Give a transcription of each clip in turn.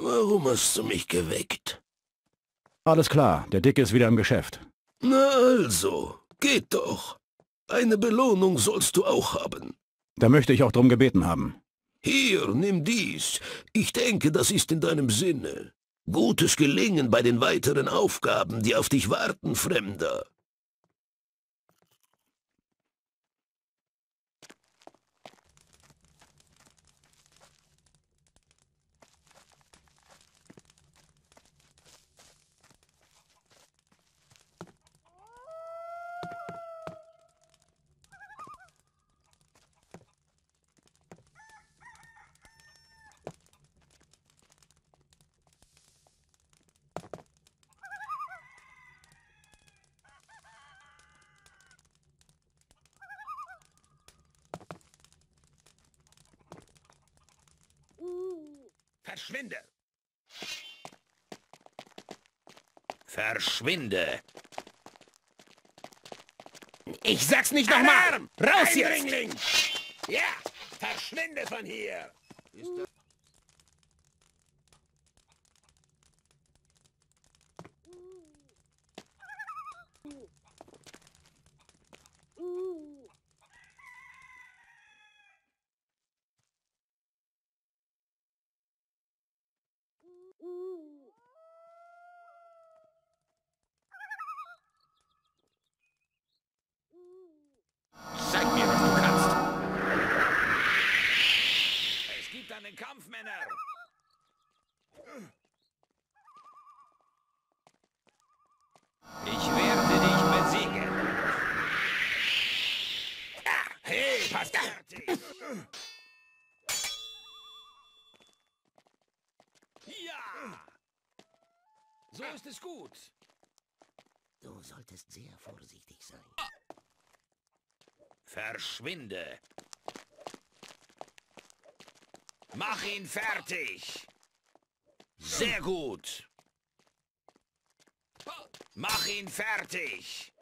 Warum hast du mich geweckt? Alles klar, der Dicke ist wieder im Geschäft. Na also, geht doch. Eine Belohnung sollst du auch haben. Da möchte ich auch drum gebeten haben. Hier, nimm dies. Ich denke, das ist in deinem Sinne. Gutes Gelingen bei den weiteren Aufgaben, die auf dich warten, Fremder. Verschwinde! Verschwinde! Ich sag's nicht nochmal! Raus jetzt! Ja! Verschwinde von hier! Zeig mir, was du kannst! Es gibt einen Kampf, Männer! Ich werde dich besiegen! Hey, passt fertig! Ja! So ist es gut! Du solltest sehr vorsichtig sein. Verschwinde! Mach ihn fertig! Sehr gut! Mach ihn fertig!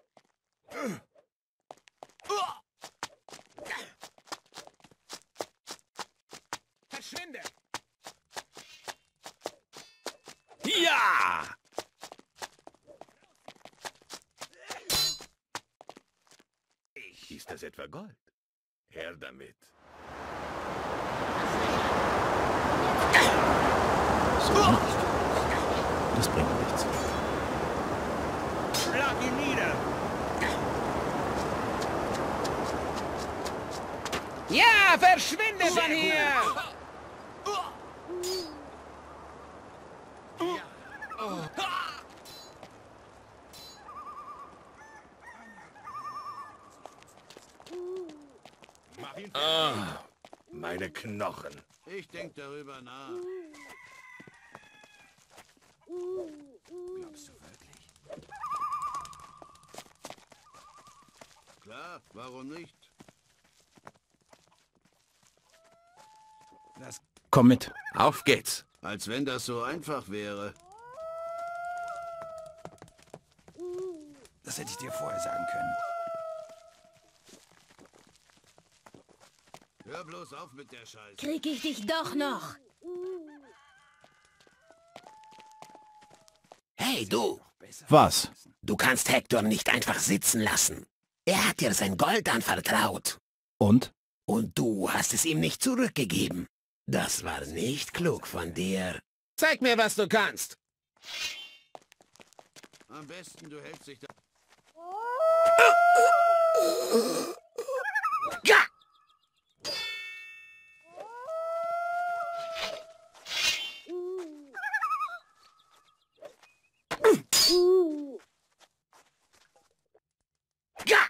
Verschwinde! Ja! Ist das etwa Gold? Her damit. So nicht. Das bringt nichts. Schlag ihn nieder! Ja, verschwinde von hier! Ah, meine Knochen. Ich denke darüber nach. Glaubst du wirklich? Klar, warum nicht? Komm mit. Auf geht's. Als wenn das so einfach wäre. Das hätte ich dir vorher sagen können. Hör bloß auf mit der Scheiße. Krieg ich dich doch noch. Hey, du! Was? Du kannst Hector nicht einfach sitzen lassen. Er hat dir sein Gold anvertraut. Und? Und du hast es ihm nicht zurückgegeben. Das war nicht klug von dir. Zeig mir, was du kannst. Am besten, du hältst dich da... Ja! Ja!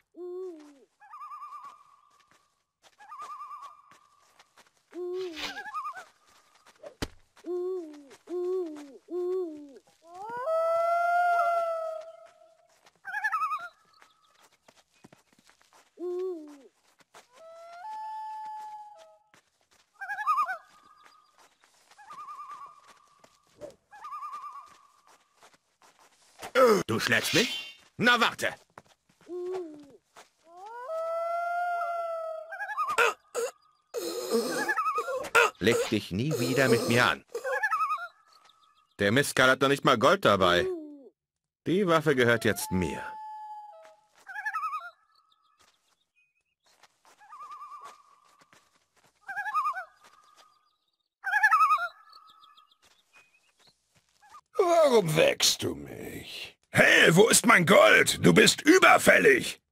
Du schlägst mich? Na warte. Leg dich nie wieder mit mir an. Der Mistkerl hat noch nicht mal Gold dabei. Die Waffe gehört jetzt mir. Warum wächst du mich? Hey, wo ist mein Gold? Du bist überfällig!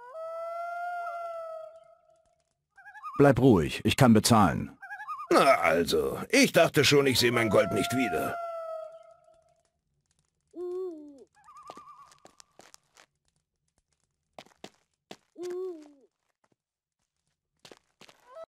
Bleib ruhig, ich kann bezahlen. Na also, ich dachte schon, ich sehe mein Gold nicht wieder.